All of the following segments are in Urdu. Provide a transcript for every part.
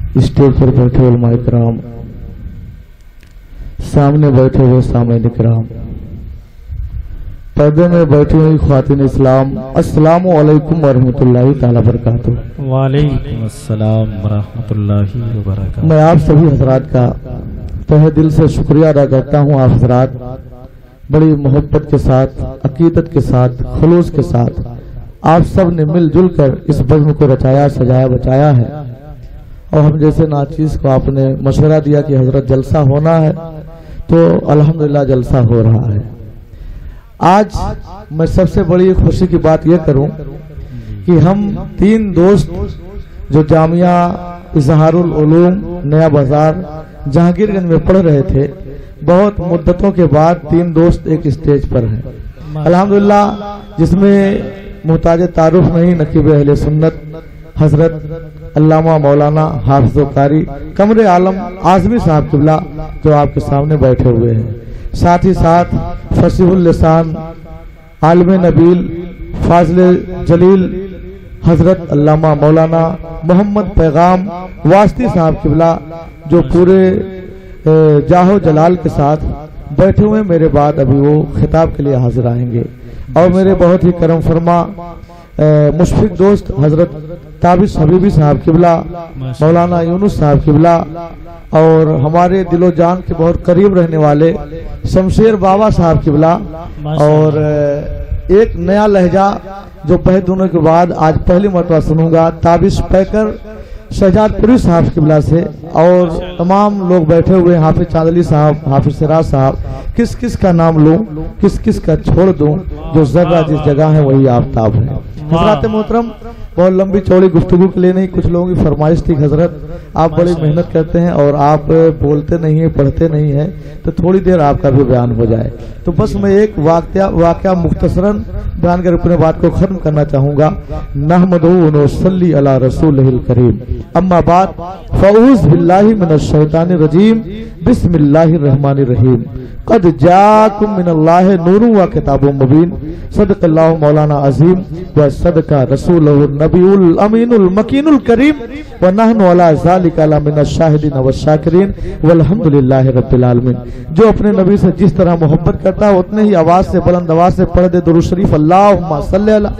اسٹیج پر بیٹھے علماء کرام، سامنے بیٹھے ہوئے سامعین کرام، پردے میں بیٹھی ہوئی خواتین اسلام، السلام علیکم ورحمۃ اللہ تعالی وبرکاتہ۔ وعلیکم السلام ورحمۃ اللہ وبرکاتہ۔ میں آپ سبھی حضرات کا تہہ دل سے شکریہ ادا کرتا ہوں۔ آپ حضرات بڑی محبت کے ساتھ، عقیدت کے ساتھ، خلوص کے ساتھ آپ سب نے مل جل کر اس بزم کو رچایا، سجایا، بچایا ہے، اور ہم جیسے ناچیز کو آپ نے مشورہ دیا کہ حضرت جلسہ ہونا ہے تو الحمدللہ جلسہ ہو رہا ہے۔ آج میں سب سے بڑی خوشی کی بات یہ کروں کہ ہم 3 دوست جو جامعہ اظہار العلوم نیا بازار جہانگیر گنج میں پڑھ رہے تھے، بہت مدتوں کے بعد 3 دوست ایک اسٹیج پر ہیں الحمدللہ، جس میں محتاج تعارف نہیں نقیب اہل سنت حضرت علامہ مولانا حافظ و قاری قمر عالم اعظمی صاحب قبلہ جو آپ کے سامنے بیٹھے ہوئے ہیں، ساتھ ہی ساتھ فصیح اللسان عالم نبیل فاضل جلیل حضرت علامہ مولانا محمد پیغام واسطی صاحب قبلہ جو پورے جاہو جلال کے ساتھ بیٹھے ہوئے، میرے بعد ابھی وہ خطاب کے لیے حاضر آئیں گے، اور میرے بہت ہی کرم فرما مشفق دوست حضرت تابس حبیبی صاحب قبلہ، مولانا یونس صاحب قبلہ، اور ہمارے دل و جان کے بہت قریب رہنے والے شمشیر بابا صاحب قبلہ، اور ایک نیا لہجہ جو بہت دنوں کے بعد آج پہلی مرتبہ سنوں گا، تابس پیکر شہجاد پوری صاحب قبلہ سے، اور تمام لوگ بیٹھے ہوئے، حافظ چاندلی صاحب، حافظ سراج صاحب، کس کس کا نام لوں، کس کس کا چھوڑ دوں، جو ذرہ جس جگہ ہے وہی آفتاب ہے۔ حضرات محترم، بہت لمبی چوڑی گفتگو کے لیے نہیں، کچھ لوگوں کی فرمائش تھی، حضرت آپ بڑی محنت کرتے ہیں اور آپ بولتے نہیں ہیں، پڑھتے نہیں ہیں، تو تھوڑی دیر آپ کا بھی بیان ہو جائے، تو بس میں ایک واقعہ مختصراً بیان کر اپنے بات کو ختم کرنا چاہوں گا۔ نحمدہ و نصلی علی رسولہ الکریم، اما بعد، فاعوذ باللہ من الشیطان الرجیم، بسم اللہ الرحمن الرحیم، قد جاکم من اللہ نور و کتاب مبین، صدق اللہ مولانا عظیم و صدق رسولہ النبی الامین المکین الکریم، ونحن علی ذالک من الشاہدین والشاکرین والحمدللہ رب العالمین۔ جو اپنے نبی سے جس طرح محبت کرتا ہے اتنے ہی آواز سے، بلند آواز سے پڑھ دے درود شریف، اللہم صلی علی۔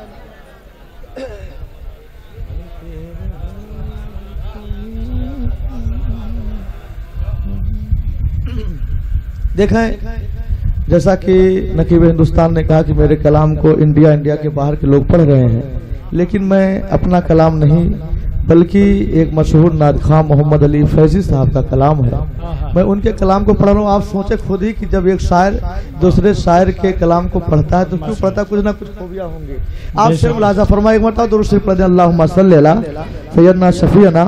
دیکھیں، جیسا کہ نقیب ہندوستان نے کہا کہ میرے کلام کو انڈیا کے باہر کے لوگ پڑھ رہے ہیں، لیکن میں اپنا کلام نہیں بلکہ ایک مشہور نعت خواں محمد علی فیضی صاحب کا کلام ہے، میں ان کے کلام کو پڑھ رہا ہوں۔ آپ سوچیں خود ہی کہ جب ایک شاعر دوسرے شاعر کے کلام کو پڑھتا ہے تو کیوں پڑھتا ہے، کچھ نہ کچھ خوبیاں ہوں گی۔ آپ سے ملاحظہ فرمائے، ایک مرتبہ درود شریف پڑھ دیں، اللہم صلی علی سیدنا شفیعنا۔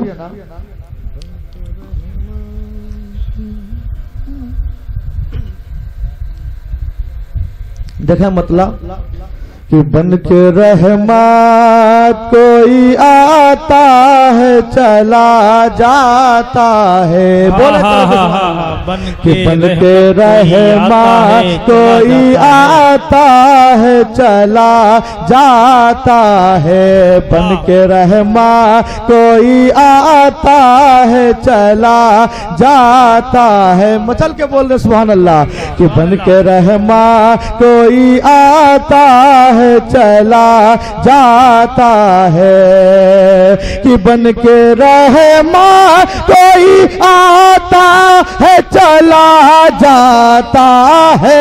دیکھیں مطلب کہ بن کے رحمت کوئی آتا ہے چلا جاتا ہے، بولے کہ بن کے رحمت کوئی آتا ہے چلا جاتا ہے، بن کے رحمت کوئی آتا ہے چلا جاتا ہے، مچل کے بول دے سبحان اللہ، کہ بن کے رحمت کوئی آتا ہے چلا جاتا ہے، کہ بن کے رحمت کوئی آتا ہے چلا جاتا ہے،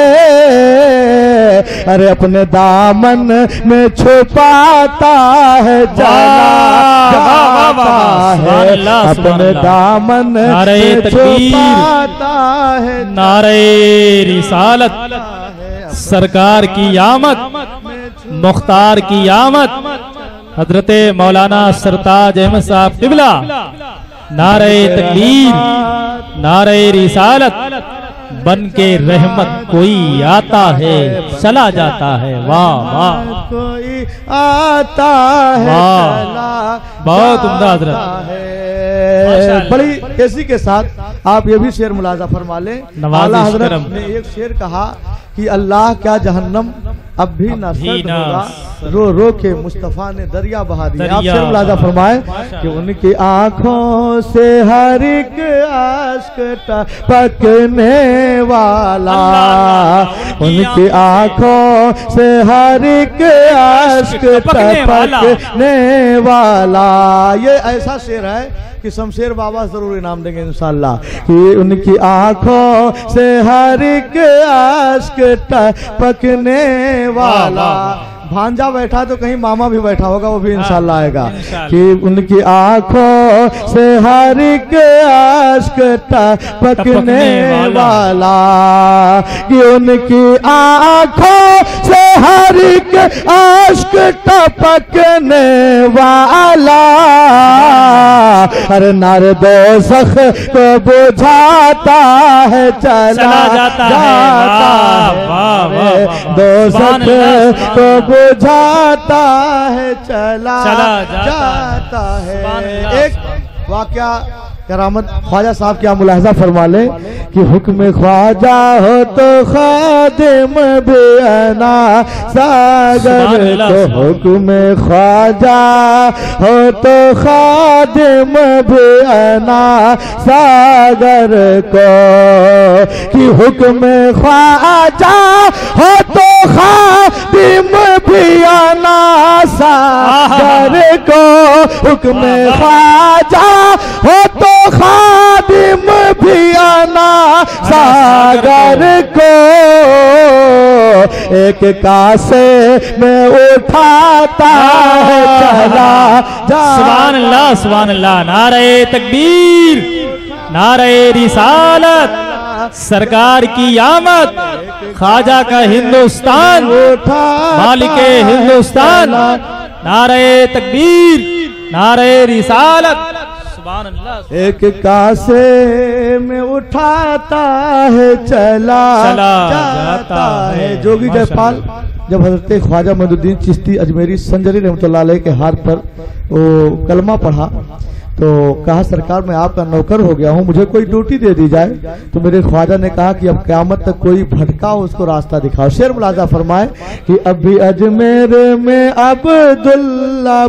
ارے اپنے دامن میں چھپاتا ہے چلا جاتا ہے، اپنے دامن میں چھپاتا ہے، نعرہ رسالت، سرکار کی آمد، مختار کی آمد، حضرت مولانا سرتاج احمد صاحب قبلہ، نعرہ تکبیر، نعرہ رسالت، بن کے رحمت کوئی آتا ہے چلا جاتا ہے، واہ واہ، کوئی آتا ہے چلا، بہت عمدہ حضرت، بڑی کیسی کے ساتھ آپ یہ بھی شعر ملاحظہ فرما لیں. نوازش اعلیٰ حضرت کرم. نے ایک شعر کہا کہ اللہ کیا جہنم اب بھی نہ سرد ہوگا، رو رو کے مصطفیٰ نے دریا بہا دیا. آپ شعر ملاحظہ فرمائے کہ ان کی آنکھوں سے ہر ایک عشق ٹپکنے والا، ان کی آنکھوں سے ہر ایک عشق ٹپکنے والا. یہ ایسا شعر ہے کہ شمشیر بابا ضرور انعام دیں گے انشاءاللہ. کہ ان کی آنکھوں سے ہر ایک عشق ٹپکنے والا. بھانجا بیٹھا تو کہیں ماما بھی بیٹھا ہوگا، وہ بھی انشاءاللہ آئے گا. کہ ان کی آنکھوں سے ہر ایک عشق ٹپکنے والا، کہ ان کی آنکھوں سے ہر ایک عشق ٹپکنے والا. ہر نار دوزخ کو بجھاتا ہے چلا جاتا ہے، دوزخ کو بجھاتا ہے چلا جاتا ہے. ایک واقعہ کرامت خواجہ صاحب کیا ملاحظہ فرما لیں کہ حکم خواجہ ہو تو خادم بھی انا ساگر کو، حکم خواجہ ہو تو خادم بھی انا ساگر کو. کہ حکم خواجہ ہو تو خادم بھی انا ساگر کو، حکم خواجہ ہو تو خادم بھی انا ساگر کو. ایک کاسے میں اٹھاتا ہے چلا جاتا. سبحان اللہ سبحان اللہ. نعرہ تکبیر، نعرہ رسالت، سرکار کی آمد، خواجہ کا ہندوستان، مالک ہندوستان. نعرہ تکبیر، نعرہ رسالت. سبحان اللہ. ایک کاسے میں اٹھاتا ہے چلا جاتا ہے. جوگی جے پال جب حضرت خواجہ محمد الدین چشتی اجمیری سنجری رحمۃ اللہ علیہ کے ہاتھ پر وہ کلمہ پڑھا تو کہا سرکار میں آپ کا نوکر ہو گیا ہوں، مجھے کوئی ڈیوٹی دے دی جائے. تو میرے خواجہ نے کہا کہ اب قیامت تک کوئی بھٹکا اس کو راستہ دکھاؤ. شعر ملاحظہ فرمائے کہ ابھی اجمیر میں عبداللہ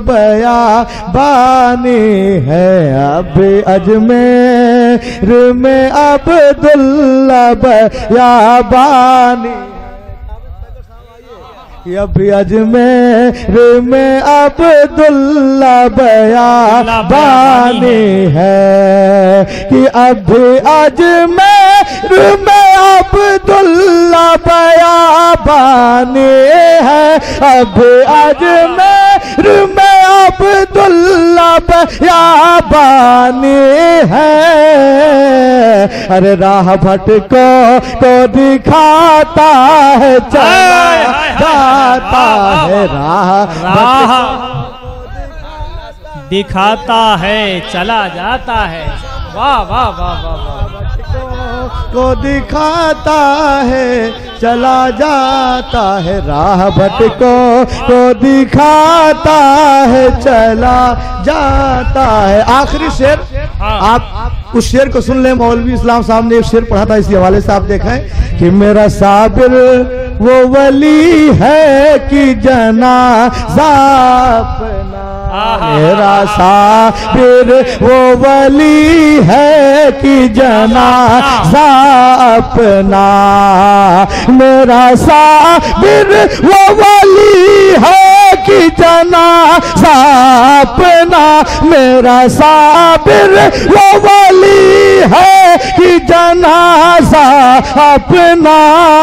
بیابانی ہے، ابھی اجمیر میں عبداللہ بیابانی، ابھی اجمیر میں عبداللہ بیابانی ہے، کہ ابھی اجمیر میں عبداللہ بیابانی ہے، ابھی اجمیر میں عبداللہ بیابانی ہے. ارے راہ بھٹکوں کو دکھاتا ہے چلا جاتا ہے، راہ دکھاتا ہے چلا جاتا ہے. واہ واہ واہ واہ. کو دکھاتا ہے چلا جاتا ہے، راہ بھٹکوں کو دکھاتا ہے چلا جاتا ہے. آخری شعر آپ اس شعر کو سن لیں. مولوی اسلام صاحب نے ایک شعر پڑھا تھا، اسی حوالے سے آپ دیکھیں کہ میرا صابر وہ ولی ہے کہ جنازہ اپنا، میرا صابر وہ ولی ہے کہ جنازہ اپنا، میرا صابر وہ ولی ہے کہ جنازہ اپنا، میرا صابر وہ ولی ہے کہ جنازہ اپنا.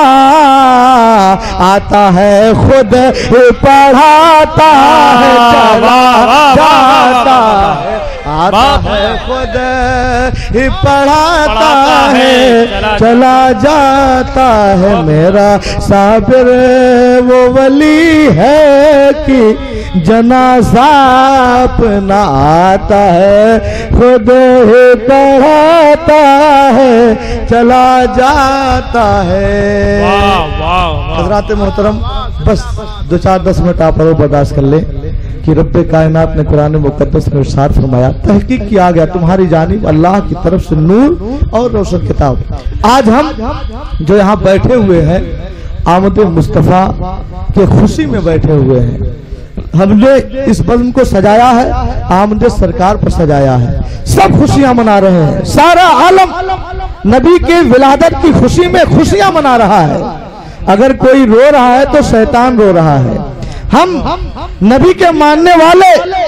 آتا ہے خود پڑھاتا ہے چلا جاتا ہے، آتا ہے خود ہی پڑھاتا ہے چلا جاتا ہے، میرا صابر وہ ولی ہے کہ جنازہ اپنا، آتا ہے خود ہی پڑھاتا ہے چلا جاتا ہے. حضرات محترم بس 2-4-10 منٹ آپ اور برداشت کر لیں. کہ رب کائنات نے قرآن مقدس میں ارشاد فرمایا، تحقیق کیا گیا تمہاری جانب اللہ کی طرف سے نور اور روشن کتاب۔ آج ہم جو یہاں بیٹھے ہوئے ہیں آمد مصطفیٰ کے خوشی میں بیٹھے ہوئے ہیں۔ ہم نے اس بزم کو سجایا ہے، آمد سرکار پر سجایا ہے، سب خوشیاں منا رہے ہیں، سارا عالم نبی کی ولادت کی خوشی میں خوشیاں منا رہا ہے۔ اگر کوئی رو رہا ہے تو شیطان رو رہا ہے۔ ہم نبی کے ماننے والے،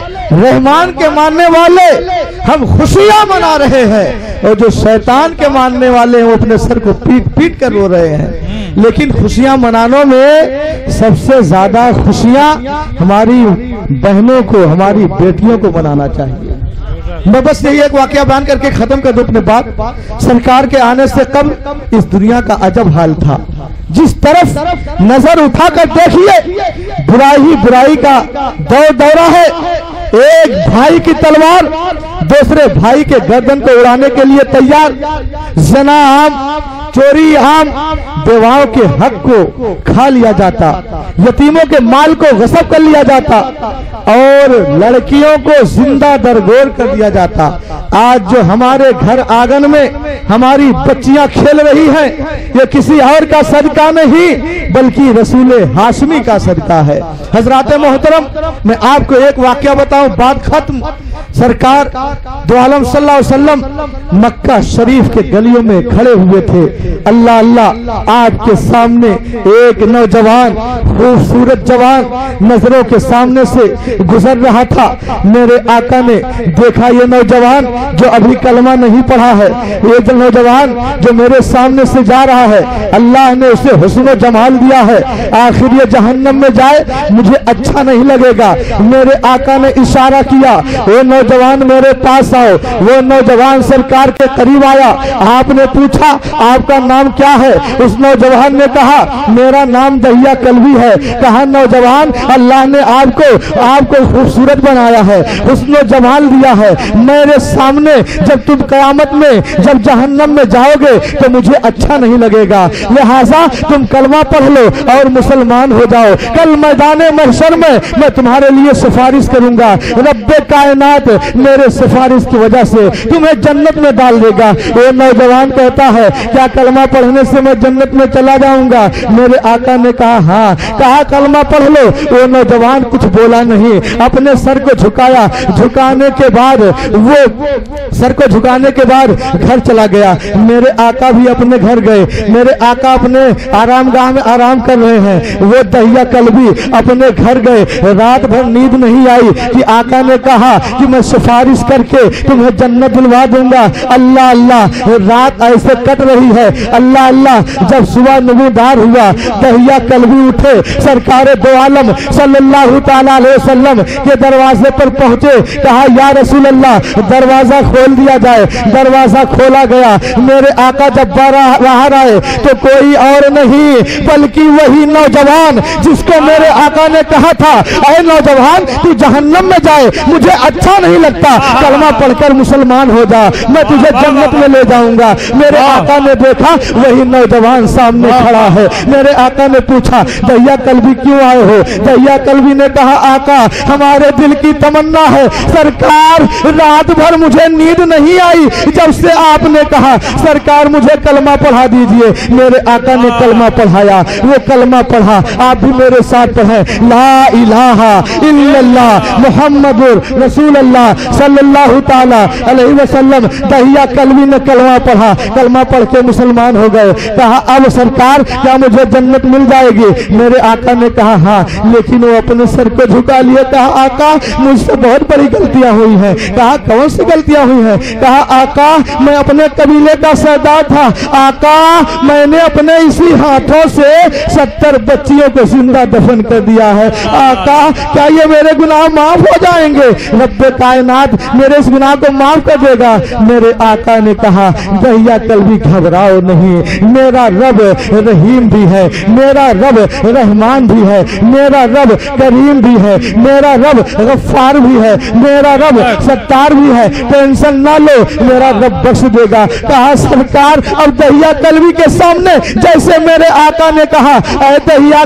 رحمان کے ماننے والے، ہم خوشیاں منا رہے ہیں، اور جو شیطان کے ماننے والے ہیں وہ اپنے سر کو پیٹ پیٹ کر رو رہے ہیں۔ لیکن خوشیاں منانے میں سب سے زیادہ خوشیاں ہماری بہنوں کو، ہماری بیٹیوں کو منانا چاہیے۔ میں بس یہی ایک واقعہ بیان کر کے ختم کر دوں اپنے بات۔ سرکار کے آنے سے قبل اس دنیا کا عجب حال تھا، جس طرف نظر اٹھا کر دیکھیے برائی ہی برائی کا دورہ ہے۔ ایک بھائی کی تلوار دوسرے بھائی کے گردن کو اڑانے کے لیے تیار، زنا عام، چوری عام، بیواؤں کے حق کو کھا لیا جاتا، یتیموں کے مال کو غصب کر لیا جاتا، اور لڑکیوں کو زندہ درگور کر دیا جاتا۔ آج جو ہمارے گھر آنگن میں ہماری بچیاں کھیل رہی ہیں، یہ کسی اور کا صدقہ نہیں بلکہ رسول ہاشمی کا صدقہ ہے۔ حضرات محترم، میں آپ کو ایک واقعہ بتاؤں، بات ختم۔ سرکار دو عالم صلی اللہ علیہ وسلم مکہ شریف کے گلیوں میں کھڑے ہوئے تھے۔ اللہ اللہ، آپ کے سامنے ایک نوجوان، خوبصورت جوان نظروں کے سامنے سے گزر رہا تھا۔ میرے آقا نے دیکھا یہ نوجوان جو ابھی کلمہ نہیں پڑھا ہے، یہ نوجوان جو میرے سامنے سے جا رہا ہے، اللہ نے اسے حسن و جمال دیا ہے، آخر یہ جہنم میں جائے مجھے اچھا نہیں لگے گا۔ میرے آقا نے اشارہ کیا، وہ نوجوان میرے پاس آؤ۔ وہ نوجوان سرکار کے قریب آیا، آپ نے پوچھا آپ کا نام کیا ہے؟ اس نوجوان نے کہا میرا نام دہیا کلبی ہے۔ کہا نوجوان، اللہ نے آپ کو خوبصورت بنایا ہے، حسن و جمال دیا ہے، میرے سامنے جب تم قیامت میں جب جہنم میں جاؤ گے تو مجھے اچھا نہیں لگے گا، لہٰذا تم کلمہ پڑھ لو اور مسلمان ہو جاؤ، کل میدان محشر میں تمہارے لیے سفارش کروں گا، رب کائنات میرے سفارش کی وجہ سے تمہیں جنت میں ڈال دے گا۔ وہ نوجوان کہتا ہے کیا کلمہ پڑھنے سے میں جنت میں چلا جاؤں گا؟ میرے آقا نے کہا ہاں۔ کہا کلمہ پڑھ لو۔ وہ نوجوان کچھ بولا نہیں، اپنے سر کو جھکایا، جھکانے کے بعد وہ سر کو جھکانے کے بعد گھر چلا گیا۔ میرے آقا بھی اپنے گھر گئے، میرے آقا اپنے آرام گاہ میں آرام کر رہے ہیں، وہ دہیا کلبی اپنے گھر گئے۔ رات بھر نیند نہیں آئی کہ آقا نے کہا کہ میں سفارش کر کے تمہیں جنت دلوا دوں گا۔ اللہ اللہ، رات ایسے کٹ رہی ہے، اللہ اللہ۔ جب صبح نمودار ہوا، دہیا کلبی اٹھے، سرکار دو عالم صلی اللہ تعالیٰ علیہ وسلم کے دروازے پر پہنچے، کہا یا رسول اللہ دروازہ کھول دیا جائے۔ دروازہ کھولا گیا۔ میرے آقا جب باہر آئے تو کوئی اور نہیں بلکہ وہی نوجوان جس کو میرے آقا نے کہا تھا اے نوجوان تو جہنم میں جائے مجھے اچھا نہیں لگتا، کلمہ پڑھ کر مسلمان ہو جا، میں تجھے جنت میں لے جاؤں گا۔ میرے آقا نے دیکھا وہی نوجوان سامنے کھڑا ہے۔ میرے آقا نے پوچھا دہیا کلبی کیوں آئے ہو؟ دہیا کلبی نے کہا آقا ہمارے دل کی تمنا ہے، سرکار رات بھر مجھے نیند نہیں آئی جب سے آپ نے کہا سرکار مجھے کلمہ پڑھا دیجئے۔ میرے آقا نے کلمہ پڑھایا، وہ کلمہ پڑھا، آپ بھی میرے ساتھ پڑھیں لا الہ الا اللہ محمد رسول اللہ صلی اللہ تعالی علیہ وسلم۔ دہیا کلبی نے کلمہ پڑھا، کلمہ پڑھ کے مسلمان ہو گئے۔ کہا اب سرکار کیا مجھے جنت مل جائے گی؟ میرے آقا نے کہا ہاں، لیکن وہ اپنے سر کو جھکا لیے۔ کہا آقا مجھ سے بہت بڑی غلطیاں ہوئی ہیں۔ کہا کون سی غلطیاں ہوئی ہیں؟ کہا آقا میں اپنے قبیلے کا سردار تھا، آقا میں نے اپنے اسی ہاتھوں سے 70 بچیوں کو زندہ دفن کر دیا ہے، آقا کیا یہ میرے گناہ معاف ہو جائیں گے؟ رب कायनात मेरे इस गुनाह को माफ कर देगा। मेरे आका ने कहा दहिया कल्बी घबराओ नहीं, मेरा रब रहीम भी है, मेरा रब रहमान भी है, मेरा रब करीम भी है, मेरा रब गफ्फार भी है, मेरा रब सत्तार भी है, टेंशन ना लो, मेरा रब बख्श देगा। कहा सरकार अब दहिया कल्बी के सामने जैसे मेरे आका ने कहा ऐ दहिया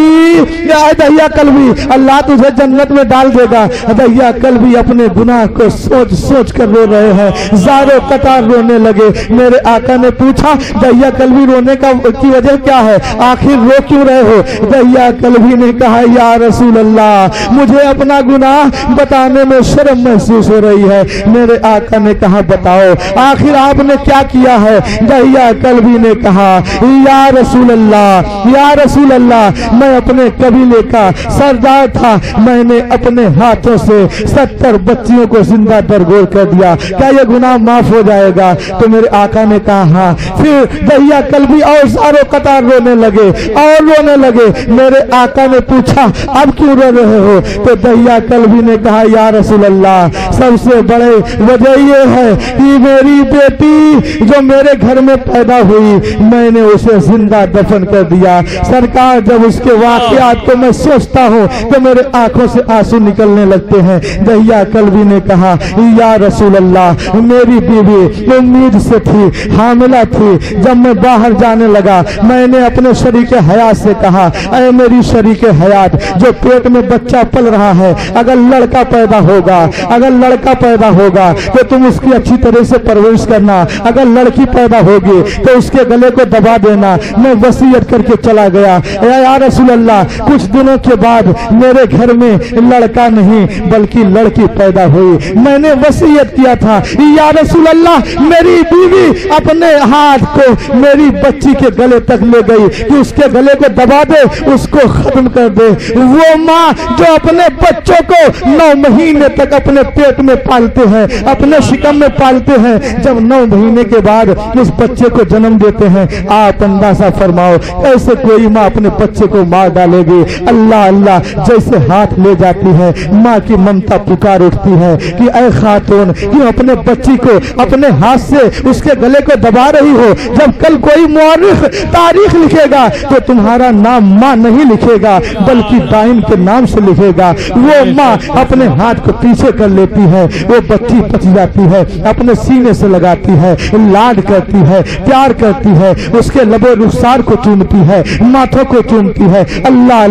कल्बी अल्लाह तुझे जन्नत में डाल देगा। दहिया कल्बी अपने गुनाह को सोच सोच कर रो रहे हैं, ज़ारो कतार रोने लगे। मेरे आका ने पूछा दहिया कल्बी रोने की वजह क्या है, आखिर रो क्यों रहे हो? दहिया कल्बी ने कहा या रसूल अल्लाह मुझे अपना गुनाह बताने में शर्म महसूस हो रही है। मेरे आका ने कहा बताओ आखिर आपने क्या किया है? दहिया कल्बी ने कहा या रसूल अल्लाह मैं अपने कबीले का सरदार था, मैंने अपने हाथों से 70 बच्चियों को जिंदा दरगोर कर दिया, क्या ये गुनाह माफ हो जाएगा? तो मेरे आका ने कहा हाँ। फिर दहिया कल्बी और सारों कतार रोने लगे। मेरे आका ने पूछा अब क्यों रो रहे हो? तो दहिया कल्बी ने कहा या रसूल अल्लाह सबसे बड़े वजह ये है कि मेरी बेटी जो मेरे घर में पैदा हुई मैंने उसे जिंदा दफन कर दिया। सरकार जब उसके वाकयात को मैं सोचता हूँ तो मेरे आंखों से आंसू निकलने लगते हैं। दहिया कल्बी ने कहा या रसूल अल्लाह मेरी बीवी उम्मीद से थी, हामिला थी, जब मैं बाहर जाने लगा मैंने अपने शरीके हयात से कहा ऐ मेरी शरीके हयात जो पेट में बच्चा पल रहा है अगर लड़का पैदा होगा तो तुम उसकी अच्छी तरह से परवरिश करना, अगर लड़की पैदा होगी तो उसके गले को दबा देना। मैं वसीयत करके चला गया। या रसूल अल्लाह कुछ दिनों के बाद मेरे घर में लड़का नहीं बल्कि लड़की पैदा हुई। मैंने वसीयत किया था या रसूल अल्लाह मेरी बीवी अपने हाथ को मेरी बच्ची के गले तक ले गई कि उसके गले को दबा दे, उसको खत्म कर दे। वो माँ जो अपने बच्चों को 9 महीने तक अपने पेट में पालते हैं, अपने शिकम में पालते हैं, जब 9 महीने के बाद उस बच्चे को जन्म देते हैं, आप अंदाजा फरमाओ कैसे कोई माँ अपने बच्चे को मार डालेगी। अल्लाह अल्लाह जैसे हाथ ले जाती है माँ की ममता पुकार उठती है कि ऐ खातून क्यों अपने बच्ची को अपने हाथ से उसके गले को दबा रही हो? जब कल कोई मुअर्रिख तारीख लिखेगा तो तुम्हारा नाम माँ नहीं लिखेगा बल्कि दाइन के नाम से लिखेगा। वो माँ अपने हाथ को पीछे कर लेती है, वो बच्ची बच जाती है, अपने सीने से लगाती है, लाड करती है, प्यार करती है, उसके लबो रुखसार को चूमती है, माथों को चूमती है, अल्लाह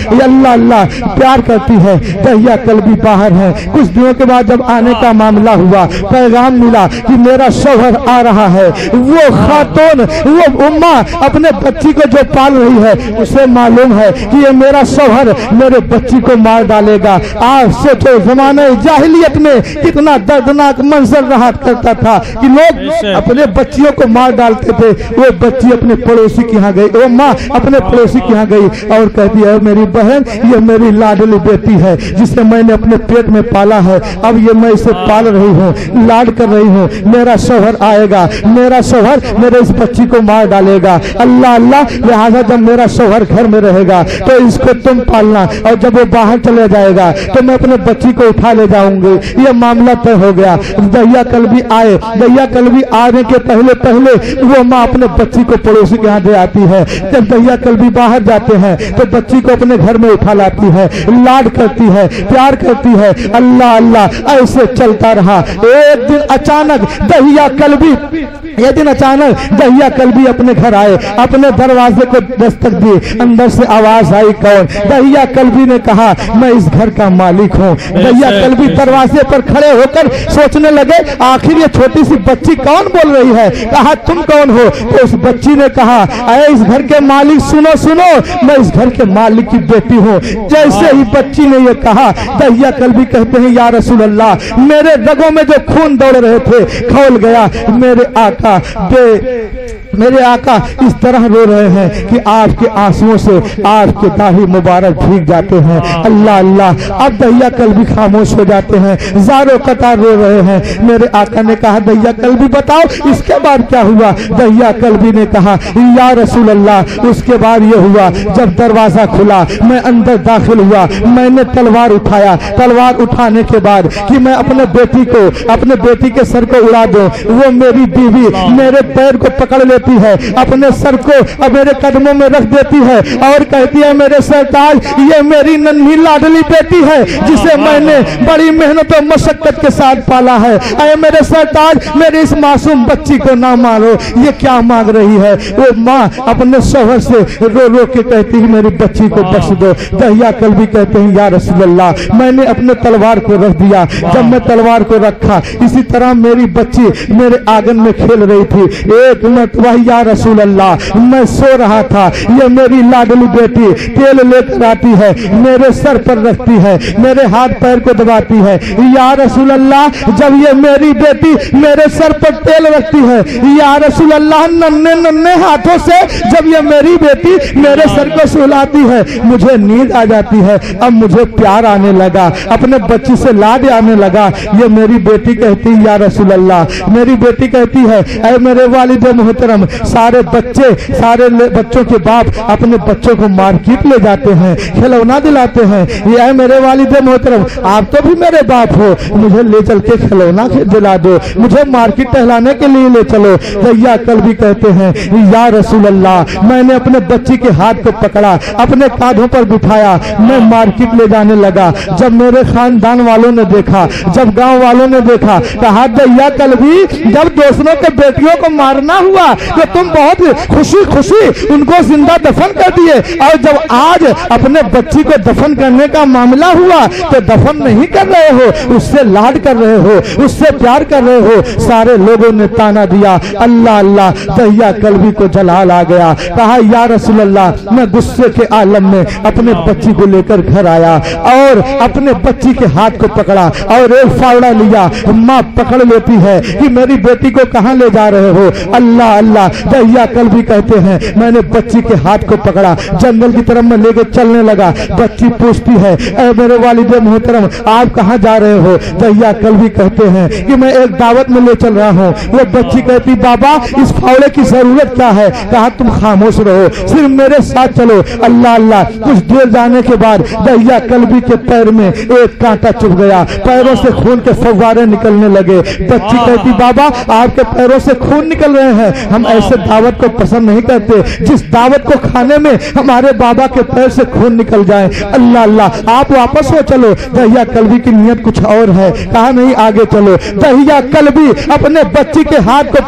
अल्लाह प्यार करती है। दहिया कल्बी बाहर है। कुछ दिनों के बाद जब आने का मामला हुआ पैगाम मिला कि मेरा शौहर आ रहा है। वो खातून वो उम्मा अपने बच्ची को जो पाल रही है उसे मालूम है कि ये मेरा शौहर मेरे बच्ची को मार डालेगा। आज सोचो जमाने जाहिलियत में कितना दर्दनाक मंजर रहा करता था कि लोग अपने बच्चियों को मार डालते थे। वो बच्ची अपने पड़ोसी के यहाँ गई, वो माँ अपने पड़ोसी के यहाँ गई और कहती है मेरी बहन ये मेरी लाडली बेटी है जिसे मैंने अपने पेट में पाला है, अब ये मैं इसे पाल रही हूँ, लाड कर रही हूँ, मेरा शौहर आएगा, मेरा शौहर मेरे इस बच्ची को मार डालेगा। अल्लाह अल्लाह लिहाजा जब मेरा शौहर घर में रहेगा तो इसको तुम पालना और जब वो बाहर चले जाएगा तो मैं अपने बच्ची को उठा ले जाऊंगी। ये मामला तय हो गया। दहिया कल्बी आए। दहिया कल्बी आने के पहले वो माँ अपने बच्ची को पड़ोसी के यहाँ दे आती है। जब दहिया कल्बी बाहर जाते हैं तो बच्ची को अपने घर में उठा लाती है, लाड करती है, प्यार करती है। अल्लाह अल्लाह ऐसे चलता रहा। एक दिन अचानक दहिया कल्बी अपने घर आए, अपने दरवाजे को दस्तक दी, अंदर से आवाज आई कौन? दहिया कल्बी ने कहा मैं इस घर का मालिक हूँ। दहिया कल्बी दरवाजे पर खड़े होकर सोचने लगे आखिर ये छोटी सी बच्ची कौन बोल रही है। कहा तुम कौन हो? तो उस बच्ची ने कहा अरे इस घर के मालिक सुनो सुनो, मैं इस घर के मालिक की बेटी हूँ। जैसे ही बच्ची ने ये कहा दहिया कल्बी कहते हैं या रसूल अल्लाह मेरे रगों में जो खून दौड़ रहे थे खौल गया। मेरे आका میرے آقا اس طرح رو رہے ہیں کہ آپ کے آنسوؤں سے آپ کے داڑھی مبارک بھیگ جاتے ہیں۔ اللہ اللہ، اب دہیا قلبی خاموش ہو جاتے ہیں، زاروں قطار رو رہے ہیں۔ میرے آقا نے کہا دہیا قلبی بتاؤ اس کے بعد کیا ہوا؟ دہیا قلبی نے کہا یا رسول اللہ، اس کے بعد یہ ہوا جب دروازہ کھلا میں اندر داخل ہوا، میں نے تلوار اٹھایا، تلوار اٹھانے کے بعد کہ میں اپنے بیٹی کے سر کو اڑا دوں، وہ میری بیوی میرے پیر کو پکڑ لیتی ہے، اپنے سر کو میرے قدموں میں رکھ دیتی ہے اور کہتی ہے میرے سرتاج یہ میری ننھی لاڈلی بیٹی ہے جسے میں نے بڑی محنت و مشقت کے ساتھ پالا ہے، اے میرے سرتاج میرے اس معصوم بچی کو نہ مارو۔ یہ کیا مانگ رہی ہے؟ وہ ماں اپنے شوہر سے رو رو کے کہتی ہے میری بچی کو بخش دو۔ دہیا قلبی کہتے ہیں یا رسول اللہ میں نے اپنے تلوار کو رکھ دیا، جب میں تلوار کو رکھا اسی طرح میری بچی میرے آنگن میں کھیل رہی تھی، ایک مرتبہ یا رسول اللہ میں سو رہا تھا، یہ میری لاڈلی بیٹی تیل لے کر آتی ہے، میرے سر پر رکھتی ہے، میرے ہاتھ پیر کو دباتی ہے۔ یا رسول اللہ جب یہ میری بیٹی میرے سر پر تیل رکھتی ہے، یا رسول اللہ ننھے ننھے ہاتھوں سے جب یہ میری بیٹی میرے سر کو سلاتی ہے مجھے نیند آ جاتی ہے، اب مجھے پیار آنے لگا، اپنے بچی سے لاڈ آنے لگا۔ یہ میری بیٹی کہتی یا رسول اللہ، میری بیٹی کہتی ہے اے میرے والد محترم سارے بچوں کے باپ اپنے بچوں کو مارکیٹ لے جاتے ہیں، کھلونا دلاتے ہیں، یہ اے میرے والد محترم آپ تو بھی میرے باپ ہو، مجھے لے چل کے کھلونا دلا دو، مجھے مارکیٹ ٹہلانے کے لیے لے چلو۔ دہیا قلبی کہتے ہیں یا رسول اللہ میں نے اپنے بچی کے ہاتھ کو پکڑا، اپنے کاندھوں پر بٹھایا، میں مارکیٹ لے جانے لگا۔ جب میرے خاندان والوں نے دیکھا، جب گاؤں والوں نے دیکھا، کہا دہیا قلبی جب دوسروں کے بیٹیوں کو مارنا ہوا تو تم بہت خوشی خوشی ان کو زندہ دفن کر دیے، اور جب آج اپنے بچی کو دفن کرنے کا معاملہ ہوا تو دفن نہیں کر رہے ہو، اس سے لاڈ کر رہے ہو، اس سے پیار کر رہے ہو۔ سارے لوگوں نے تانا دیا۔ اللہ اللہ، دہیا قلبی کو جلال آ گیا، کہا یا رسول اللہ میں غصے کے عالم میں اپنے بچی کو لے کر گھر آیا اور اپنے بچی کے ہاتھ کو پکڑا اور ایک فاوڑا لیا۔ ماں پکڑ لیتی ہے کہ میری بیٹی کو کہاں لے جا رہے ہو؟ اللہ اللہ، دہیا قلبی کہتے ہیں میں نے بچی کے ہاتھ کو پکڑا، جنگل کی طرف میں لے کے چلنے لگا۔ بچی پوچھتی ہے اے میرے والد محترم آپ کہاں جا رہے ہو؟ دہیا قلبی کہتے ہیں کہ میں ایک دعوت میں لے چل رہا ہوں۔ وہ بچی کہتی بابا اس فاوڑے کی ضرورت کیا ہے؟ کہا تم خاموش رہو، صرف میرے ساتھ چلو۔ اللہ اللہ، کچھ دیر جانے کے بعد دہیا قلبی کے پیر میں ایک کانٹا چبھ گیا، پیروں سے خون کے فوارے نکلنے لگے۔ بچی کہتی بابا آپ کے پیروں سے خون نکل رہے ہیں، ہم ایسے دعوت کو پسند نہیں کرتے جس دعوت کو کھانے میں ہمارے بابا کے پیر سے خون نکل جائے۔ اللہ اللہ، آپ واپس ہو چلو۔ دہیا قلبی کی نیت کچھ اور ہے، کہا نہیں آگے چلو۔ دہیا قلبی اپنے بچی کے ہاتھ کو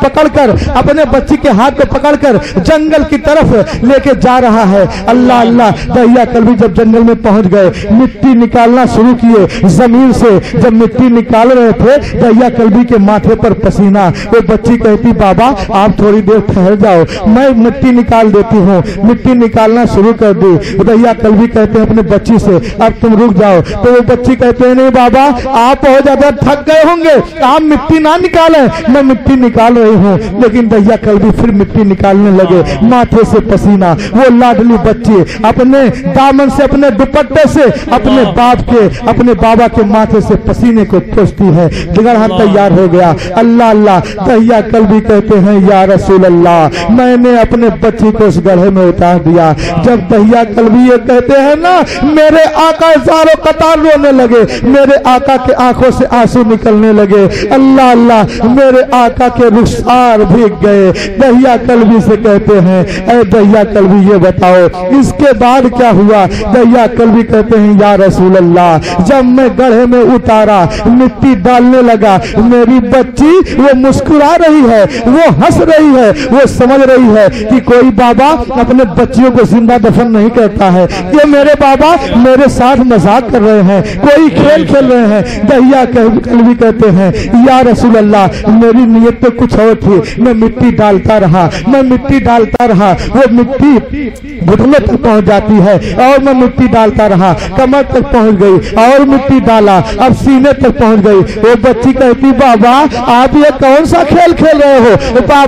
پکڑ کر جنگل کی طرف لے کے جا رہا ہے۔ اللہ اللہ، دہیا قلبی جب جنگل میں پہنچ گئے، مٹی نکالنا شروع کیے زمین سے۔ جب مٹی نکال رہے تھے دہیا قلبی کے ماتھے پر پسینہ، وہ بچی کہتی بابا آپ تھوڑی دیر ٹھہر جاؤ، میں مٹی نکال دیتی ہوں۔ مٹی نکالنا شروع کر دی۔ دہیا قلبی کہتے ہیں اپنے بچی سے اب تم رک جاؤ، تو وہ بچی کہتے ہیں نہیں بابا آپ بہت زیادہ تھک گئے ہوں گے، آپ مٹی نہ نکالیں، میں مٹی نکال رہی ہوں۔ لیکن دہیا قلبی پھر مٹی نکالنے لگے، ماتھے سے پسینہ۔ وہ لاڈلی بچی اپنے دامن سے، اپنے دوپٹے سے اپنے بابا کے ماتھے سے پسینے کو پوچھتی ہے۔ گڑھا تیار ہو گیا۔ اللہ اللہ، دہیا قلبی کہتے ہیں یا رسول اللہ میں نے اپنے بچی کو اس گڑھے میں اتار دیا۔ جب دہیا قلبی یہ کہتے ہیں نا میرے آقا زاروں قطار رونے لگے، میرے آقا کے آنکھوں سے آنسو نکلنے لگے۔ اللہ اللہ، میرے آقا کے رخسار بھیگ گئے۔ دہیا قلبی سے کہتے ہیں اے دہیا قلبی یہ بتاؤ اس کے بعد کیا ہوا؟ دہیا قلبی کہتے ہیں یا رسول اللہ جب میں گڑھے میں اتارا مٹی ڈالنے لگا، میری بچی وہ مسکرا رہی ہے، وہ ہنس رہی ہے، وہ سمجھ رہی ہے کہ کوئی بابا اپنے بچیوں کو زندہ دفن نہیں کرتا ہے، یہ میرے بابا میرے ساتھ مذاق کر رہے ہیں، کوئی کھیل کھیل رہے ہیں۔ دہیا قلبی کہتے ہیں یا رسول اللہ میری نیت تو کچھ اور تھی، میں مٹی ڈالتا رہا، وہ مٹی گھٹنوں تک پہنچ جاتی ہے اور میں مٹی ڈالتا رہا، کمر تک پہنچ گئی اور مٹی ڈالا، اب سینے تک پہنچ گئی۔ وہ بچی کہتی بابا آپ یہ کون سا کھیل کھیل رہے ہو؟ بابا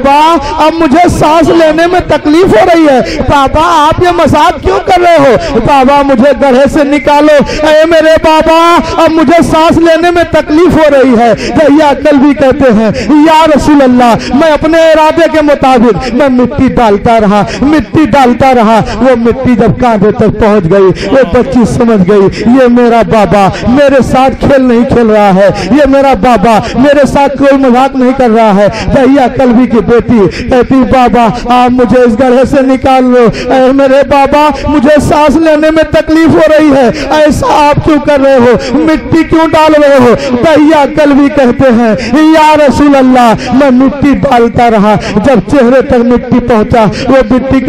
अब मुझे सांस लेने में तकलीफ हो रही है। बाबा आप ये मजाक क्यों कर रहे हो? बाबा मुझे गड्ढे से निकालो। ऐ मेरे बाबा अब मुझे सांस लेने में तकलीफ हो रही है। दहिया कल भी कहते हैं या रसूल अल्लाह, मैं अपने इरादे के मुताबिक मैं मिट्टी डालता रहा, मिट्टी डालता रहा। वो मिट्टी जब कांधे तक पहुंच गई, वो बच्ची समझ गई ये मेरा बाबा मेरे साथ खेल नहीं खेल रहा है, ये मेरा बाबा मेरे साथ कोई मजाक नहीं कर रहा है। दहिया कल्बी की बेटी कहती बाबा आप मुझे इस गड्ढे से निकाल लो। ऐ मेरे बाबा मुझे सांस लेने में तकलीफ हो रही है, ऐसा आप क्यों कर रहे हो, मिट्टी क्यों डाल रहे हो? दहिया कल्बी कहते हैं या रसूल अल्लाह, मैं मिट्टी डालता रहा, जब चेहरे तक मिट्टी पहुंचा वो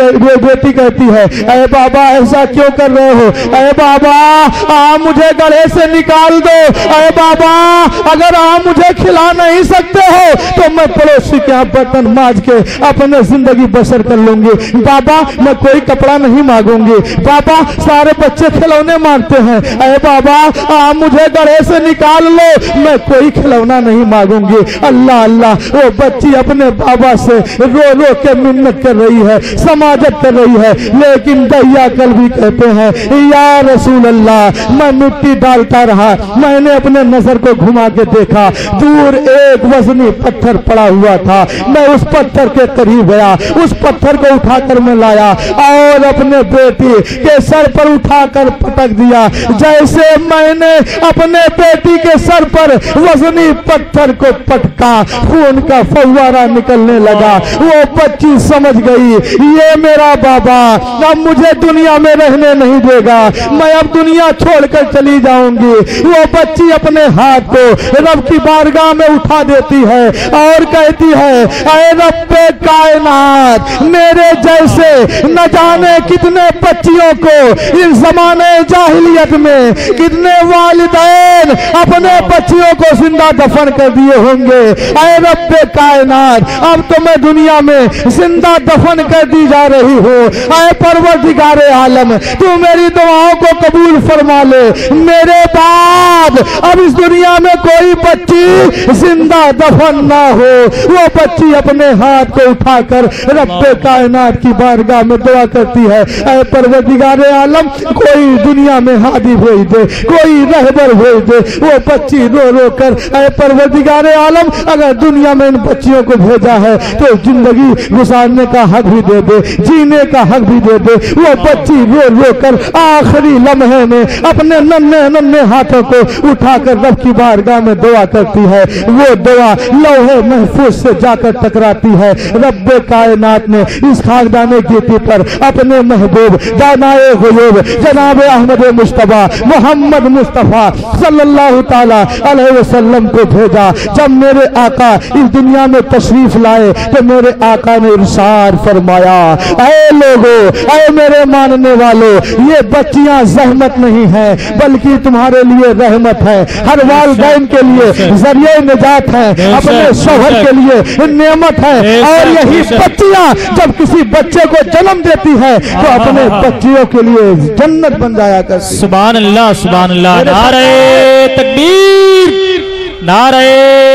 बेटी कहती है ऐ बाबा ऐसा क्यों कर रहे हो? ऐ बाबा आप मुझे गड्ढे से निकाल दो। ऐ बाबा अगर आप मुझे खिला नहीं सकते हो तो मैं पड़ोसी के यहाँ बर्तन मांज के अपने जिंदगी बसर कर लूंगी। बाबा मैं कोई कपड़ा नहीं मांगूंगी। बाबा सारे बच्चे खिलौने मांगते हैं। ऐ बाबा आप मुझे गड्ढे से निकाल लो, मैं कोई खिलौना नहीं मांगूंगी। अल्लाह अल्लाह वो बच्ची अपने बाबा से रो रो के मिन्नत कर रही है, समाजत कर रही है। लेकिन दहिया कल्बी कहते हैं या रसूल अल्लाह, मैं मिट्टी डालता रहा, मैंने अपने नजर को घुमा के देखा, दूर एक वजनी पत्थर पड़ा हुआ था। मैं उस पत्थर के करीब गया, उस पत्थर को उठाकर मैं लाया और अपने बेटी के सर पर उठाकर पटक दिया। जैसे मैंने अपने बेटी के सर पर वजनी पत्थर को पटका, खून का फव्वारा निकलने लगा। वो बच्ची समझ गई ये मेरा बाबा अब मुझे दुनिया में रहने नहीं देगा, मैं अब दुनिया छोड़कर चली जाऊंगी। वो बच्ची अपने हाथ को रब की बारगाह में उठा देती है और कहती है ऐ रब्बे कायनात, मेरे जैसे न जाने कितने बच्चियों को इस जमाने जाहिलियत में कितने वालिदैन अपने बच्चियों को जिंदा दफन कर दिए होंगे। ऐ रब्बे कायनात अब तो मैं दुनिया में जिंदा दफन कर दी जा रही हूँ। ऐ परवरदिगारे आलम तू मेरी दुआओं को कबूल फरमा ले, मेरे बाद अब इस दुनिया में कोई बच्ची जिंदा दफन ना हो। वो बच्ची अपने हाथ को उठाकर रब्बे कायनात की बारगाह में दुआ करती है ऐ परवरदिगारे आलम कोई दुनिया में हादी भेज दे, कोई रहबर भेज दे। वो बच्ची रो रो कर ऐ परवरदिगारे आलम अगर दुनिया में इन बच्चियों को भेजा है तो जिंदगी गुजारने का हक भी दे दे, जीने का हक भी दे दे। वो बच्ची रो रो कर आखिरी लम्हे में अपने नन्हे नन्हे हाथों को उठाकर रब की बारगाह में दुआ करती है। वो दुआ लौहे महफूज से जाकर टकराती है। रब्बे कायनात ने इस खानदाने गिरती पर अपने महबूब दानाए गुयूब जनाब अहमद मुस्तफा मोहम्मद मुस्तफा सल्लल्लाहु ताला अलैहि वसल्लम को भेजा। जब मेरे आका इस दुनिया में तशरीफ लाए तो मेरे आका ने इरशाद फरमाया ऐ लोगो, ऐ मेरे मानने वालों, ये बच्चियां जहमत नहीं है बल्कि तुम्हारे लिए रहमत है, हर वालिदैन के लिए जरिए निजात है, अपने शौहर के लिए नेमत है। और यही बच्चियां जब किसी बच्चे को जन्म देती है तो अपने बच्चियों के लिए जन्नत बन जाया कर। सुभान अल्लाह सुभान अल्लाह। नारे तकबीर, नारे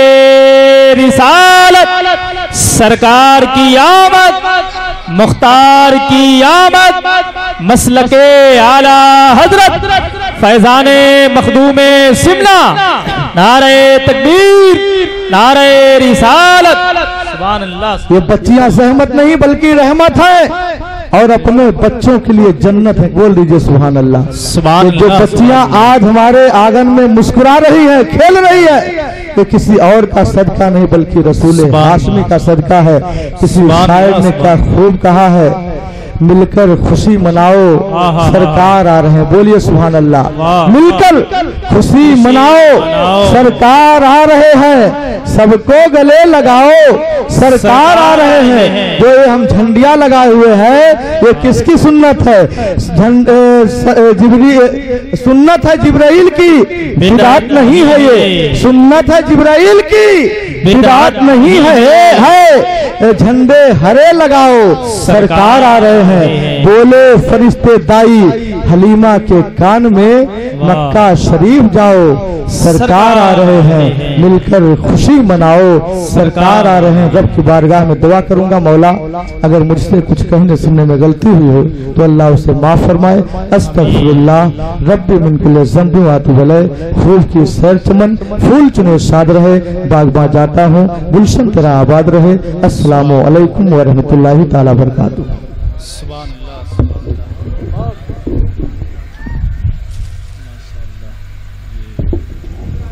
रिसालत, सरकार की आमद, मुख्तार की आमद, मसलके आला हजरत फैजाने मखदूमे शिमला। नारे तकबीर, नारे रिसालत। सुभान अल्लाह। ये बच्चियां सहमत नहीं बल्कि रहमत है और अपने बच्चों के लिए जन्नत है। बोल दीजिए सुभान अल्लाह। सुभान जो बच्चियां आज हमारे आंगन में मुस्कुरा रही है, खेल रही है, तो किसी और का सदका नहीं बल्कि रसूल हाशमी का सदका है। किसी शायर ने क्या खूब कहा है, मिलकर खुशी मनाओ सरकार आ रहे हैं। बोलिए सुभान अल्लाह। मिलकर खुशी मनाओ सरकार आ रहे हैं, सबको गले लगाओ सरकार आ रहे हैं। जो ये हम झंडियां लगाए हुए हैं ये किसकी सुन्नत है? सुन्नत है जिब्राइल की, बिदात नहीं है। ये सुन्नत है जिब्राइल की, बिदात नहीं है। झंडे हरे लगाओ सरकार आ रहे हैं। بولے فرشتے دائی حلیمہ کے کان میں مکہ شریف جاؤ سرکار آ رہے ہیں مل کر خوشی مناؤ سرکار آ رہے ہیں. رب کی بارگاہ میں دعا کروں گا مولا اگر مجھ سے کچھ کہنے سننے میں غلطی ہوئی ہو تو اللہ اسے معاف فرمائے. استغفر اللہ رب من کل ذنب واتوب الیہ. خوب کی سیر چمن پھول چنے شاد رہے باغباں جاتا ہوں گلشن تیرا آباد رہے. السلام علیکم ورحمۃ اللہ تعالی وبرکاتہ. سبحان اللہ.